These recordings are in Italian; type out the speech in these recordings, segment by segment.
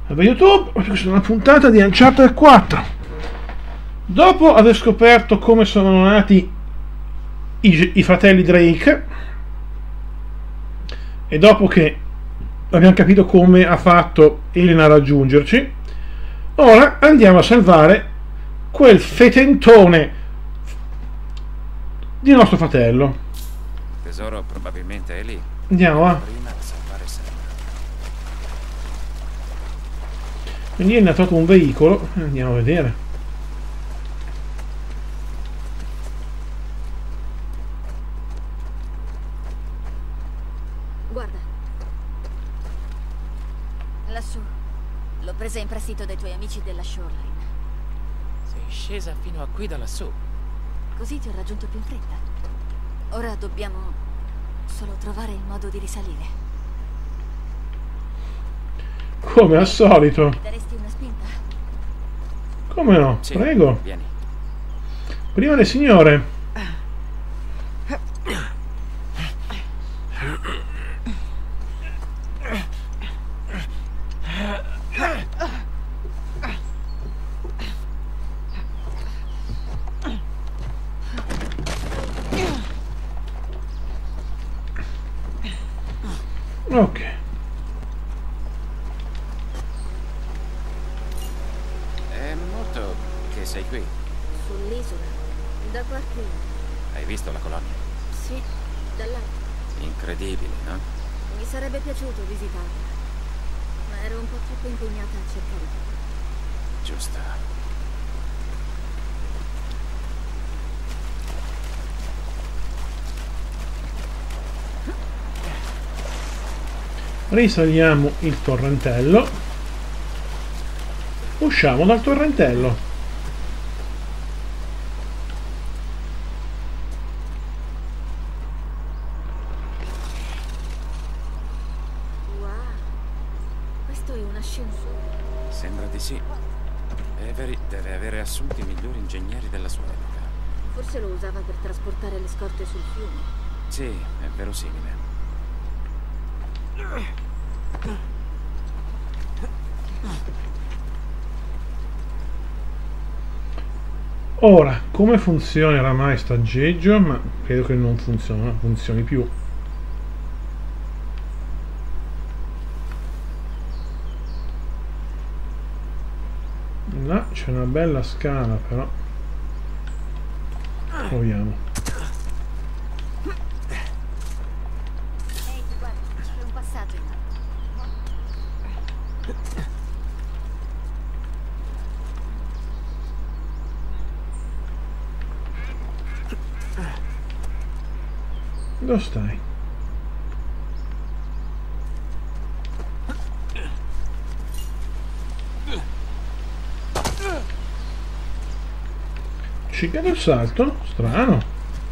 per YouTube, questa è una puntata di Uncharted 4. Dopo aver scoperto come sono nati i fratelli Drake e dopo che abbiamo capito come ha fatto Elena a raggiungerci, ora andiamo a salvare quel fetentone di nostro fratello. Tesoro, probabilmente è lì. Andiamo, va. Prima di salvare Sam. Quindi è trovato un veicolo, andiamo a vedere. Guarda. Lassù. L'ho presa in prestito dai tuoi amici della Shoreline. Sei scesa fino a qui da lassù. Così ti ho raggiunto più in fretta. Ora dobbiamo solo trovare il modo di risalire. Come al solito. Mi daresti una spinta? Come no? Sì, Prego. vieni. Prima le signore. Ok. È molto che sei qui. Sull'isola. Da qualche ora. Hai visto la colonia? Sì, dall'alto. Incredibile, no? Mi sarebbe piaciuto visitarla. Ma ero un po' troppo impegnata a cercare di... Giusto. Risaliamo il torrentello. Usciamo dal torrentello. Wow. Questo è un ascensore. Sembra di sì. Avery deve avere assunto i migliori ingegneri della sua epoca. Forse lo usava per trasportare le scorte sul fiume. Sì, è verosimile. Ora, come funziona oramai staggeggio? Ma credo che non funzioni più. Là c'è una bella scala, però. Proviamo. Ehi, guarda, c'è un passaggio in alto. Dove stai? Ci cade il salto? Strano.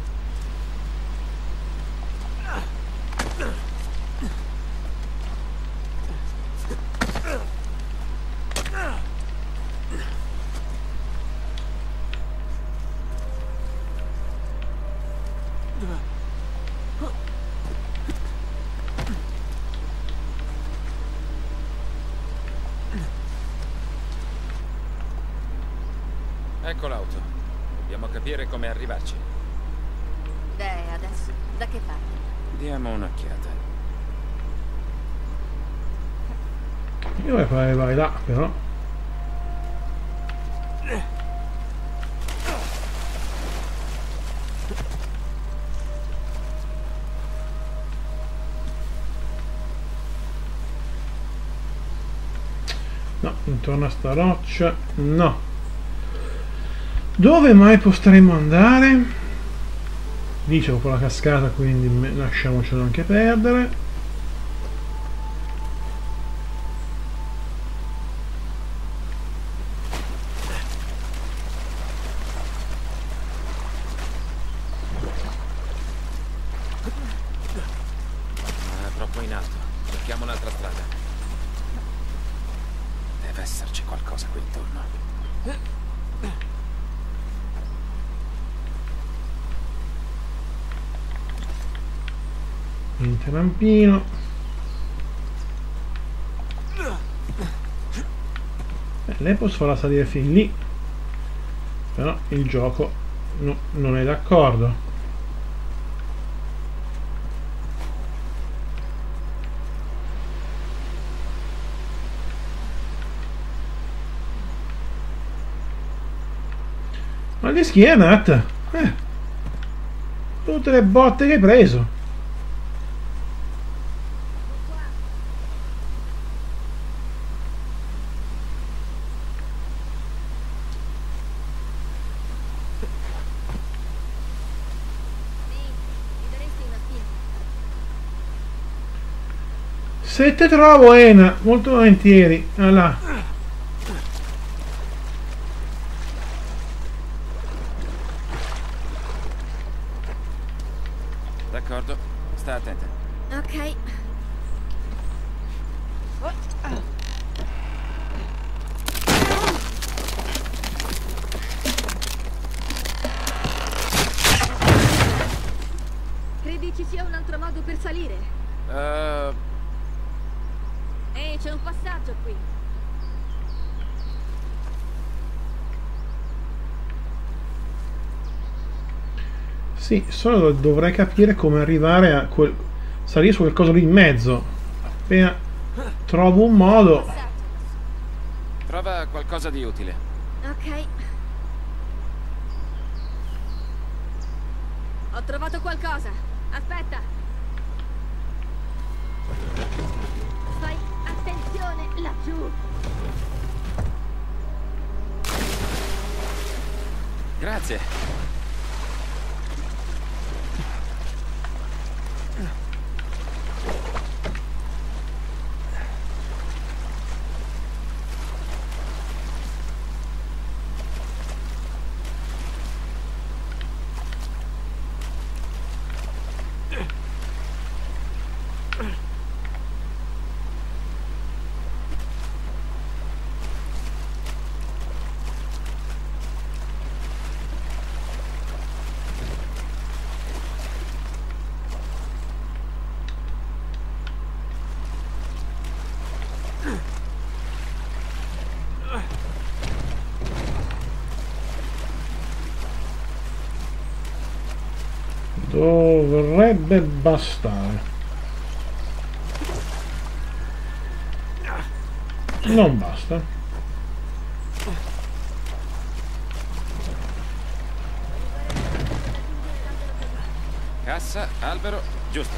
Ecco l'auto. Dobbiamo capire come arrivarci. Beh, adesso, da che parte? Diamo un'occhiata. Io vai là, però. No, intorno a sta roccia, no. Dove mai potremmo andare? Dicevo con la cascata, quindi lasciamocelo anche perdere. È troppo in alto. Cerchiamo un'altra strada. Deve esserci qualcosa qui intorno. Niente rampino. lei posso farla salire fin lì, però il gioco non è d'accordo. Ma di schiena, Nat? Tutte le botte che hai preso. Se te trovo, Ena, molto volentieri. Allà. D'accordo, sta attenta. Ok. Credi ci sia un altro modo per salire? Ehi, c'è un passaggio qui. Sì, solo dovrei capire come arrivare a salire su qualcosa lì in mezzo. Appena trovo un modo. Trova qualcosa di utile. Ok. Ho trovato qualcosa. Aspetta. Fai attenzione laggiù. Grazie. Dovrebbe bastare. Non basta. Cassa, albero, giusto.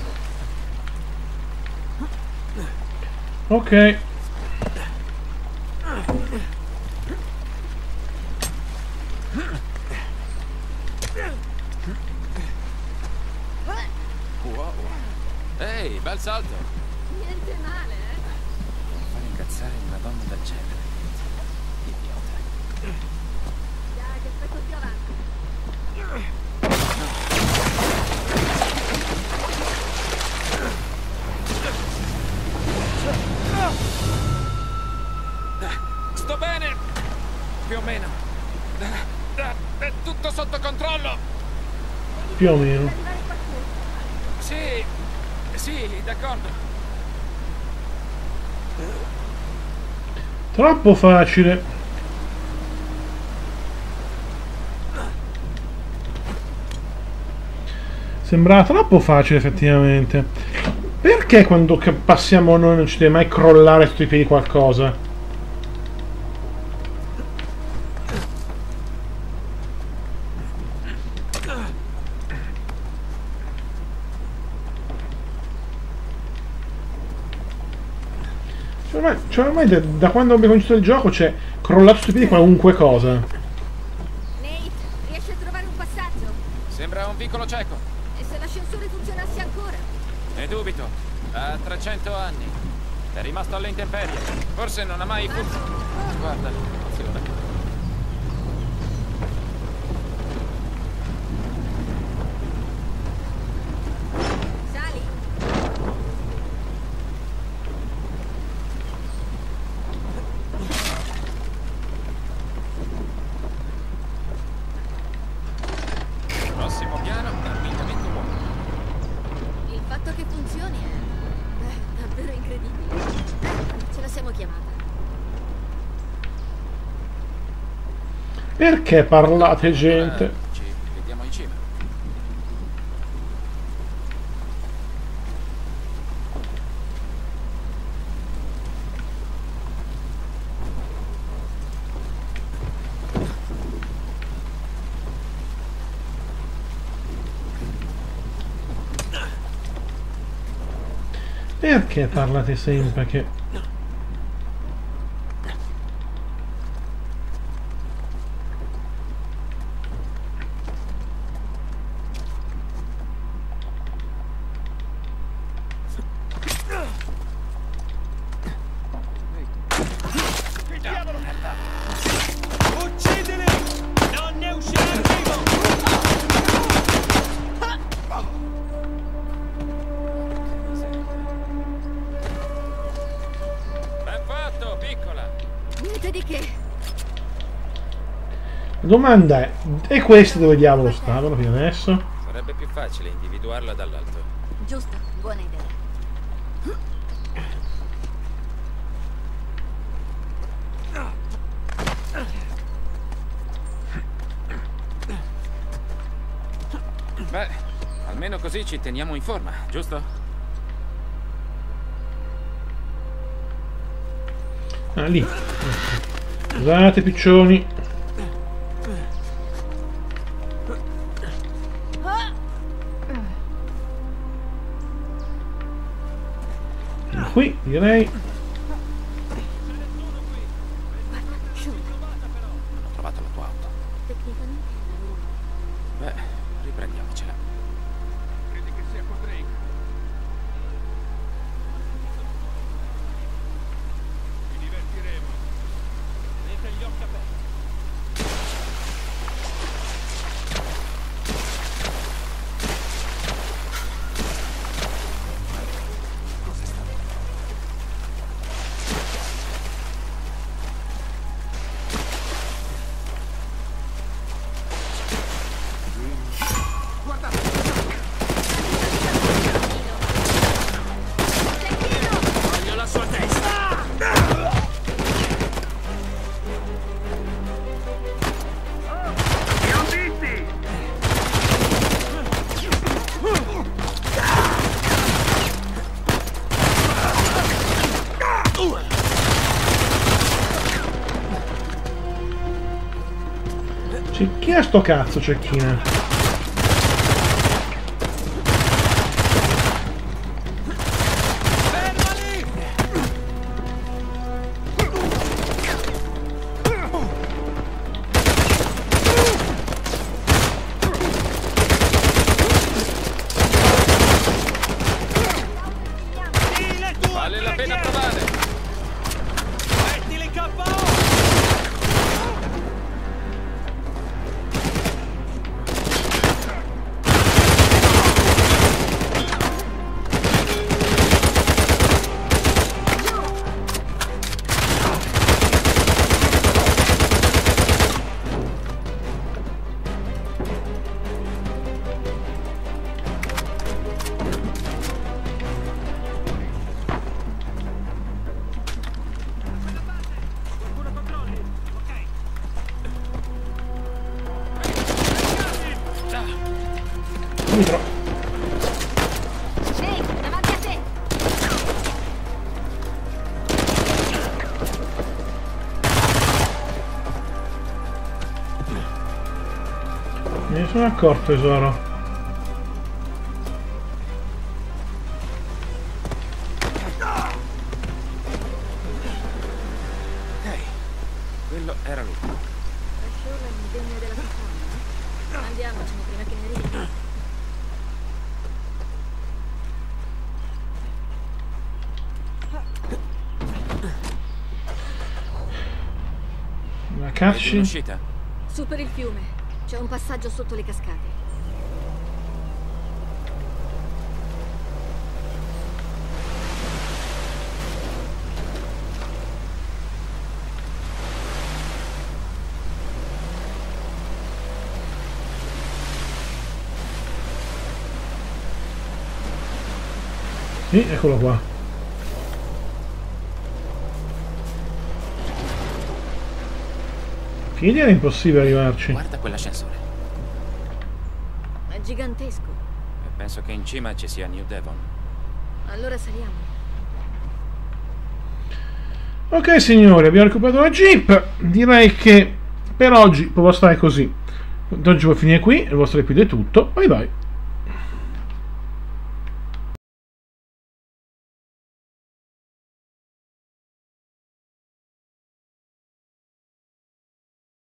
Ok. Wow. Ehi, bel salto. Niente male, eh? Non fare incazzare una donna del genere. Idiota. Dai, ti aspetto più avanti. Sto bene. Più o meno. È tutto sotto controllo. Più o meno. Sì, sì, d'accordo. Troppo facile. Sembra troppo facile effettivamente. Perché quando passiamo noi non ci deve mai crollare sotto i piedi qualcosa? Cioè ormai da quando abbiamo cominciato il gioco c'è crollato sui piedi qualunque cosa. Nate, riesci a trovare un passaggio? Sembra un vicolo cieco. E se l'ascensore funzionasse ancora? Ne dubito. Ha 300 anni. È rimasto alle intemperie. Forse non ha mai funzionato. Guarda l'emozione. Sali? Prossimo piano, camminamento buono. Il fatto che funzioni è davvero incredibile. Ce la siamo chiamata. Perché parlate, gente? Ci vediamo in cima. Perché parlate sempre che... Uccidili! Non ne uscirai vivo! Ben fatto, piccola! Niente di che. La domanda è, e questi dove diavolo stavano fino adesso? Sarebbe più facile individuarla dall'alto. Giusto, buona idea. Beh, almeno così ci teniamo in forma, giusto? Ah, lì. Scusate, piccioni. Qui, direi. Shun, Ho trovato la tua auto. tecnicamente è una Beh, riprendiamocela. Credi che sia qua Drake? Ci divertiremo. Tenete gli occhi aperti. Voglio la sua testa! Li ho visti! Chi è sto cazzo, cecchina? Fermali! Sì, le tue Vale la pena orecchie! provare! Mettili KO! Qualcuno controlli? Ok. Mi trovo. Ehi, davanti a te! Me ne sono accorto, tesoro. Ok, quello era lui. Lasciò l'indegno della compagna. Andiamocene prima che ne arrivi. La Vedi cutscene. un'uscita? Su per il fiume. C'è un passaggio sotto le cascate. Sì, eccolo qua. Figli, era impossibile arrivarci. Guarda quell'ascensore. È gigantesco. E penso che in cima ci sia New Devon. Allora saliamo. Ok signori, abbiamo recuperato la Jeep. Direi che per oggi può bastare così. Oggi può finire qui, il vostro episodio è tutto. Bye bye.